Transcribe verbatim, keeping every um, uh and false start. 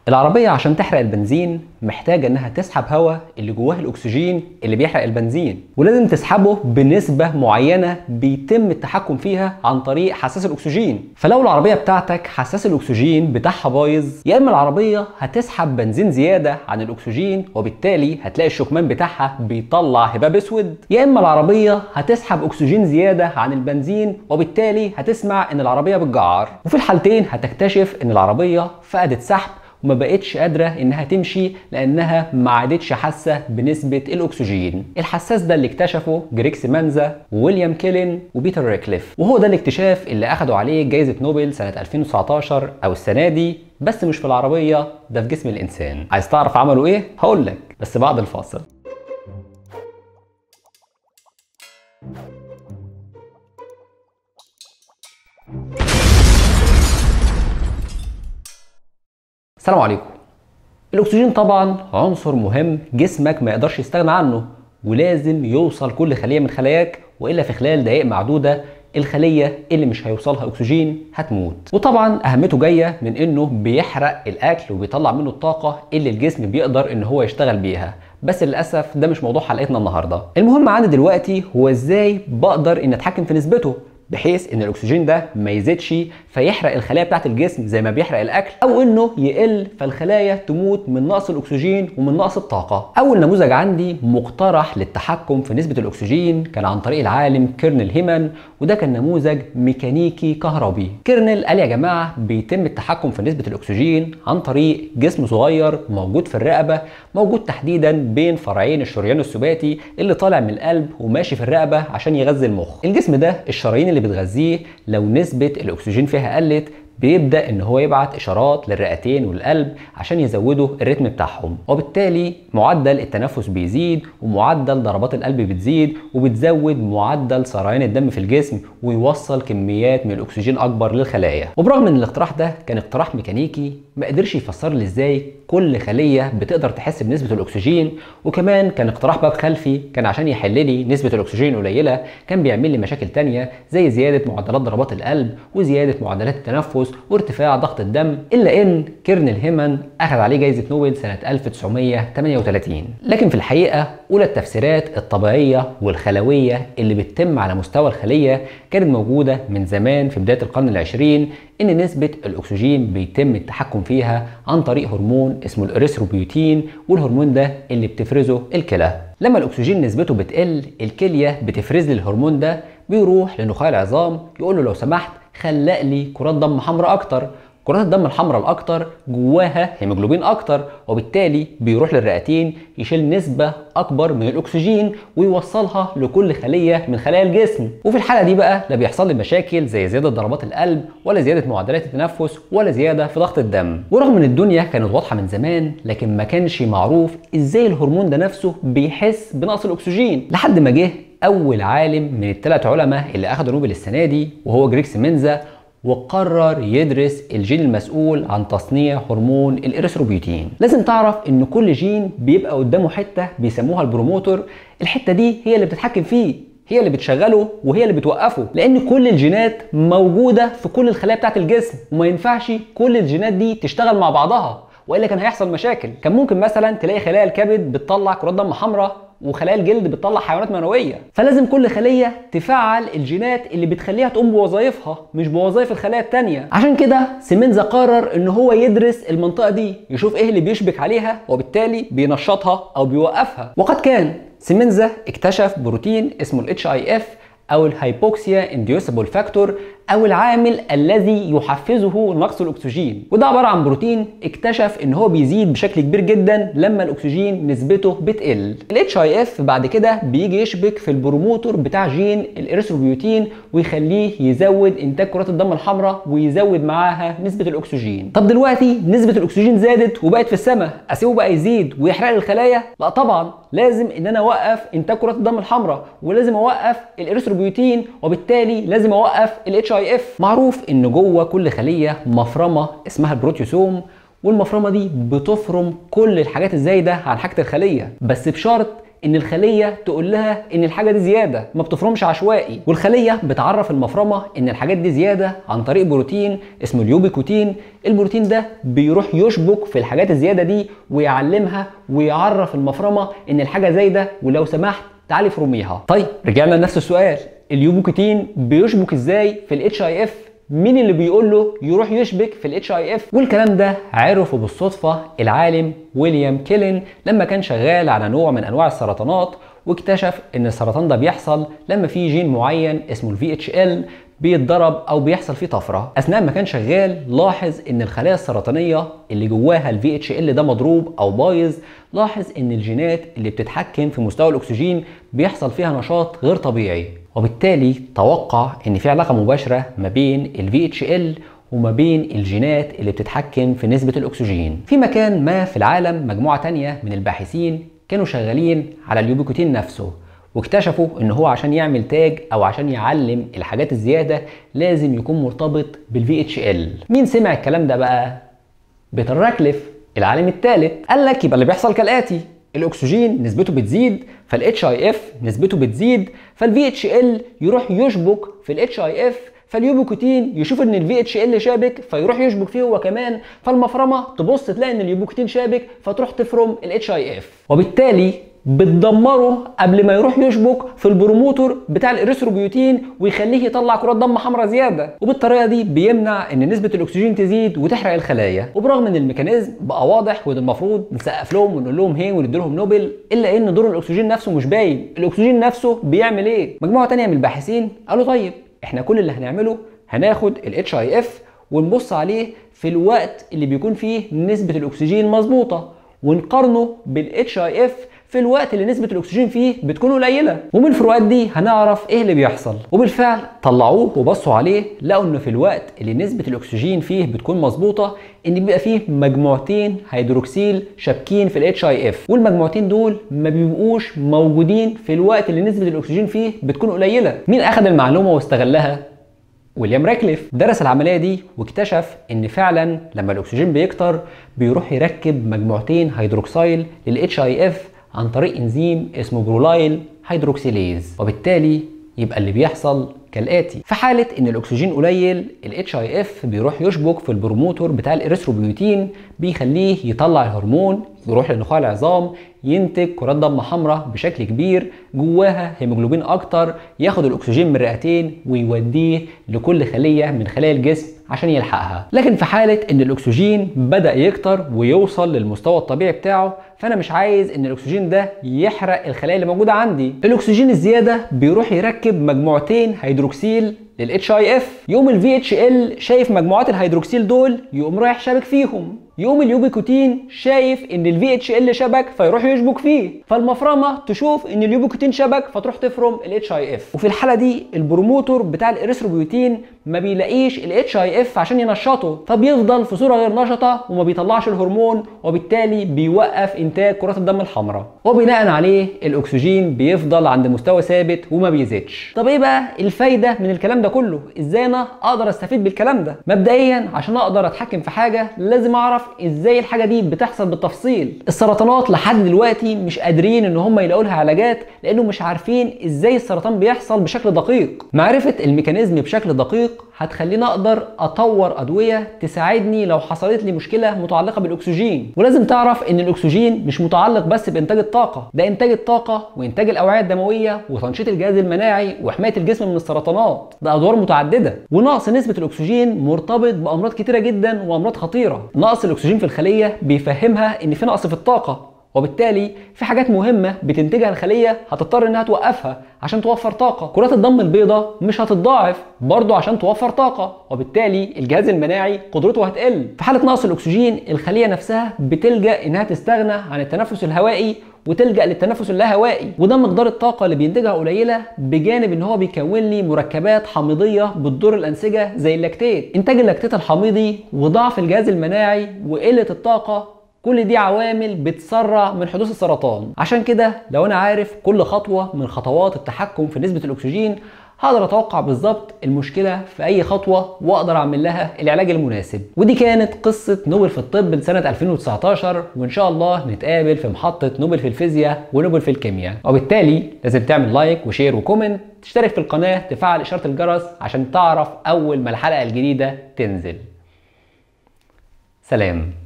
العربية عشان تحرق البنزين محتاجة انها تسحب هواء اللي جواه الاكسجين اللي بيحرق البنزين، ولازم تسحبه بنسبة معينة بيتم التحكم فيها عن طريق حساس الاكسجين. فلو العربية بتاعتك حساس الاكسجين بتاعها بايظ، يا اما العربية هتسحب بنزين زيادة عن الاكسجين وبالتالي هتلاقي الشكمان بتاعها بيطلع هباب اسود، يا اما العربية هتسحب اكسجين زيادة عن البنزين وبالتالي هتسمع ان العربية بتجعر. وفي الحالتين هتكتشف ان العربية فقدت سحب وما بقتش قادره انها تمشي لانها ما عادتش حاسه بنسبه الاكسجين. الحساس ده اللي اكتشفه جريج سيمنزا وويليام كيلين وبيتر ريكليف، وهو ده الاكتشاف اللي اخدوا عليه جائزه نوبل سنه ألفين وتسعتاشر او السنه دي، بس مش في العربيه، ده في جسم الانسان. عايز تعرف عملوا ايه؟ هقول لك بس بعد الفاصل. السلام عليكم. الاكسجين طبعا عنصر مهم جسمك ما يقدرش يستغنى عنه، ولازم يوصل كل خليه من خلاياك، والا في خلال دقائق معدوده الخليه اللي مش هيوصلها اكسجين هتموت. وطبعا اهميته جايه من انه بيحرق الاكل وبيطلع منه الطاقه اللي الجسم بيقدر ان هو يشتغل بيها، بس للاسف ده مش موضوع حلقتنا النهارده. المهم عندي دلوقتي هو ازاي بقدر ان اتحكم في نسبته، بحيث ان الاكسجين ده ما يزيدش فيحرق الخلايا بتاعت الجسم زي ما بيحرق الاكل، او انه يقل فالخلايا تموت من نقص الاكسجين ومن نقص الطاقه. اول نموذج عندي مقترح للتحكم في نسبه الاكسجين كان عن طريق العالم كيرنل هيمان، وده كان نموذج ميكانيكي كهربي. كيرنل قال يا جماعه بيتم التحكم في نسبه الاكسجين عن طريق جسم صغير موجود في الرقبه، موجود تحديدا بين فرعين الشريان السباتي اللي طالع من القلب وماشي في الرقبه عشان يغذي المخ. الجسم ده الشرايين اللي بتغذيه لو نسبه الاكسجين فيها قلت بيبدأ ان هو يبعت اشارات للرئتين والقلب عشان يزودوا الريتم بتاعهم، وبالتالي معدل التنفس بيزيد ومعدل ضربات القلب بتزيد وبتزود معدل سريان الدم في الجسم ويوصل كميات من الاكسجين اكبر للخلايا. وبرغم ان الاقتراح ده كان اقتراح ميكانيكي ما قدرش يفسر لي ازاي كل خليه بتقدر تحس بنسبه الاكسجين، وكمان كان اقتراح باب خلفي كان عشان يحل لي نسبه الاكسجين قليله كان بيعمل لي مشاكل تانية زي زياده معدلات ضربات القلب وزياده معدلات التنفس وارتفاع ضغط الدم، الا ان كيرنل هيمان اخذ عليه جائزه نوبل سنه ألف وتسعمية تمنية وتلاتين. لكن في الحقيقه اولى التفسيرات الطبيعيه والخلويه اللي بتتم على مستوى الخليه كانت موجوده من زمان في بدايه القرن العشرين، ان نسبه الاكسجين بيتم التحكم فيها عن طريق هرمون اسمه الاريثروبيوتين، والهرمون ده اللي بتفرزه الكلى. لما الاكسجين نسبته بتقل الكليه بتفرز لي الهرمون ده، بيروح لنخاع العظام يقول له لو سمحت خلق لي كرات دم حمراء اكتر. كرات الدم الحمراء الاكتر جواها هيموجلوبين اكتر، وبالتالي بيروح للرئتين يشيل نسبه اكبر من الاكسجين ويوصلها لكل خليه من خلايا الجسم. وفي الحاله دي بقى لا بيحصل لي مشاكل زي زياده ضربات القلب ولا زياده معدلات التنفس ولا زياده في ضغط الدم. ورغم ان الدنيا كانت واضحه من زمان، لكن ما كانش معروف ازاي الهرمون ده نفسه بيحس بنقص الاكسجين، لحد ما جه اول عالم من الثلاث علماء اللي اخذوا نوبل السنه دي وهو جريج سيمنزا، وقرر يدرس الجين المسؤول عن تصنيع هرمون الاريثروبيوتين. لازم تعرف ان كل جين بيبقى قدامه حته بيسموها البروموتور، الحته دي هي اللي بتتحكم فيه، هي اللي بتشغله وهي اللي بتوقفه، لان كل الجينات موجوده في كل الخلايا بتاعت الجسم وما ينفعش كل الجينات دي تشتغل مع بعضها والا كان هيحصل مشاكل. كان ممكن مثلا تلاقي خلايا الكبد بتطلع كرات دم حمراء وخلايا الجلد بتطلع حيوانات منويه، فلازم كل خليه تفعل الجينات اللي بتخليها تقوم بوظائفها مش بوظائف الخلايا التانيه. عشان كده سيمنزا قرر ان هو يدرس المنطقه دي، يشوف ايه اللي بيشبك عليها وبالتالي بينشطها او بيوقفها. وقد كان سيمنزا اكتشف بروتين اسمه الاتش اي اف او الهايبوكسيا انديوسبل فاكتور، او العامل الذي يحفزه نقص الاكسجين. وده عباره عن بروتين اكتشف ان هو بيزيد بشكل كبير جدا لما الاكسجين نسبته بتقل. الاتش اي اف بعد كده بيجي يشبك في البروموتور بتاع جين الاريثروبيوتين ويخليه يزود انتاج كرات الدم الحمراء ويزود معاها نسبه الاكسجين. طب دلوقتي نسبه الاكسجين زادت وبقت في السماء، اسيبه بقى يزيد ويحرق لي الخلايا؟ لا طبعا، لازم ان انا اوقف انتاج كرات الدم الحمراء ولازم اوقف الاريثروبيوتين، وبالتالي لازم اوقف الاتش اي اف. معروف ان جوه كل خليه مفرمه اسمها البروتيوسوم، والمفرمه دي بتفرم كل الحاجات الزايده عن حاجه الخليه، بس بشرط ان الخليه تقول لها ان الحاجه دي زياده، ما بتفرمش عشوائي. والخليه بتعرف المفرمه ان الحاجات دي زياده عن طريق بروتين اسمه اليوبيكوتين. البروتين ده بيروح يشبك في الحاجات الزياده دي ويعلمها ويعرف المفرمه ان الحاجه زايده ولو سمحت تعالي فروميها. طيب رجعنا لنفس السؤال، اليوبيكوتين بيشبك ازاي في الاتش اي اف؟ مين اللي بيقول له يروح يشبك في الاتش اي اف؟ والكلام ده عرفه بالصدفه العالم ويليام كيلن لما كان شغال على نوع من انواع السرطانات، واكتشف ان السرطان ده بيحصل لما في جين معين اسمه الفي اتش ال بيتضرب او بيحصل فيه طفره. اثناء ما كان شغال لاحظ ان الخلايا السرطانيه اللي جواها الفي اتش ال ده مضروب او بايظ، لاحظ ان الجينات اللي بتتحكم في مستوى الاكسجين بيحصل فيها نشاط غير طبيعي، وبالتالي توقع ان في علاقه مباشره ما بين الفي اتش ال وما بين الجينات اللي بتتحكم في نسبه الاكسجين. في مكان ما في العالم مجموعه تانية من الباحثين كانوا شغالين على اليوبيكوتين نفسه، واكتشفوا ان هو عشان يعمل تاج او عشان يعلم الحاجات الزياده لازم يكون مرتبط بالفي اتش ال. مين سمع الكلام ده بقى؟ بيتر راكليف العالم الثالث. قال لك يبقى اللي بيحصل كالاتي، الاكسجين نسبته بتزيد فالاتش اي اف نسبته بتزيد، فالفي اتش ال يروح يشبك في الاتش اي اف، فاليوبيكوتين يشوف ان الفي اتش ال شابك فيروح يشبك فيه هو كمان، فالمفرمه تبص تلاقي ان اليوبيكوتين شابك فتروح تفرم الاتش اي اف، وبالتالي بتدمره قبل ما يروح يشبك في البروموتور بتاع الاريثروبيوتين ويخليه يطلع كرات دم حمراء زياده، وبالطريقه دي بيمنع ان نسبه الاكسجين تزيد وتحرق الخلايا. وبرغم ان الميكانيزم بقى واضح وده المفروض نسقف لهم ونقول لهم هي وندي لهم نوبل، الا ان دور الاكسجين نفسه مش باين. الاكسجين نفسه بيعمل ايه؟ مجموعه ثانيه من الباحثين قالوا طيب احنا كل اللي هنعمله هناخد الاتش اي اف ونبص عليه في الوقت اللي بيكون فيه نسبه الاكسجين مظبوطه، ونقارنه بالاتش اي اف في الوقت اللي نسبة الأكسجين فيه بتكون قليلة، ومن الفروقات دي هنعرف إيه اللي بيحصل. وبالفعل طلعوه وبصوا عليه لقوا إنه في الوقت اللي نسبة الأكسجين فيه بتكون مظبوطة إن بيبقى فيه مجموعتين هيدروكسيل شابكين في الاتش اي اف، والمجموعتين دول ما بيبقوش موجودين في الوقت اللي نسبة الأكسجين فيه بتكون قليلة. مين أخذ المعلومة واستغلها؟ ويليام راكليف. درس العمليه دي واكتشف ان فعلا لما الاكسجين بيكتر بيروح يركب مجموعتين هيدروكسيل للاتش اي اف عن طريق انزيم اسمه برولايل هيدروكسيليز، وبالتالي يبقى اللي بيحصل كالاتي: في حاله ان الاكسجين قليل الاتش اي اف بيروح يشبك في البروموتور بتاع الاريثروبيوتين بيخليه يطلع الهرمون يروح لنخاع العظام ينتج كرات دم حمراء بشكل كبير جواها هيموجلوبين اكتر، ياخد الاكسجين من الرئتين ويوديه لكل خليه من خلايا الجسم عشان يلحقها. لكن في حاله ان الاكسجين بدا يكتر ويوصل للمستوى الطبيعي بتاعه، فانا مش عايز ان الاكسجين ده يحرق الخلايا اللي موجوده عندي. الاكسجين الزياده بيروح يركب مجموعتين هيدروكسيل للاتش اي اف، يقوم الفي اتش ال شايف مجموعات الهيدروكسيل دول يقوم رايح شابك فيهم، يقوم اليوبيكوتين شايف ان الفي اتش ال شبك فيروح يشبك فيه، فالمفرمه تشوف ان اليوبيكوتين شبك فتروح تفرم الاتش اي اف. وفي الحاله دي البروموتور بتاع الاريثروبيوتين ما بيلاقيش الاتش اي اف عشان ينشطه، فبيفضل في صوره غير نشطه وما بيطلعش الهرمون، وبالتالي بيوقف انتاج كرات الدم الحمراء، وبناء عليه الاكسجين بيفضل عند مستوى ثابت وما بيزيدش. طب ايه بقى الفايده من الكلام ده كله؟ ازاي انا اقدر استفيد بالكلام ده؟ مبدئيا عشان اقدر اتحكم في حاجه لازم اعرف ازاي الحاجه دي بتحصل بالتفصيل. السرطانات لحد دلوقتي مش قادرين ان هم يلاقوا لها علاجات لانه مش عارفين ازاي السرطان بيحصل بشكل دقيق. معرفه الميكانيزم بشكل دقيق هتخليني اقدر اطور ادويه تساعدني لو حصلت لي مشكله متعلقه بالاكسجين. ولازم تعرف ان الاكسجين مش متعلق بس بانتاج الطاقه، ده انتاج الطاقه وانتاج الاوعيه الدمويه وتنشيط الجهاز المناعي وحمايه الجسم من السرطانات، ده ادوار متعدده. ونقص نسبه الاكسجين مرتبط بامراض كتيره جدا وامراض خطيره. نقص الاكسجين في الخليه بيفهمها ان في نقص في الطاقه، وبالتالي في حاجات مهمه بتنتجها الخليه هتضطر انها توقفها عشان توفر طاقه. كرات الدم البيضاء مش هتتضاعف برضه عشان توفر طاقه، وبالتالي الجهاز المناعي قدرته هتقل. في حاله نقص الاكسجين الخليه نفسها بتلجا انها تستغنى عن التنفس الهوائي وتلجا للتنفس اللاهوائي، وده مقدار الطاقه اللي بينتجها قليله، بجانب ان هو بيكون لي مركبات حامضيه بتضر الانسجه زي اللاكتيت. انتاج اللاكتيت الحميضي وضعف الجهاز المناعي وقله الطاقه كل دي عوامل بتسرع من حدوث السرطان. عشان كده لو انا عارف كل خطوه من خطوات التحكم في نسبه الاكسجين هقدر اتوقع بالظبط المشكله في اي خطوه واقدر اعمل لها العلاج المناسب. ودي كانت قصه نوبل في الطب لسنه ألفين وتسعتاشر، وان شاء الله نتقابل في محطه نوبل في الفيزياء ونوبل في الكيمياء. وبالتالي لازم تعمل لايك وشير وكومنت، تشترك في القناه، تفعل اشاره الجرس عشان تعرف اول ما الحلقه الجديده تنزل. سلام.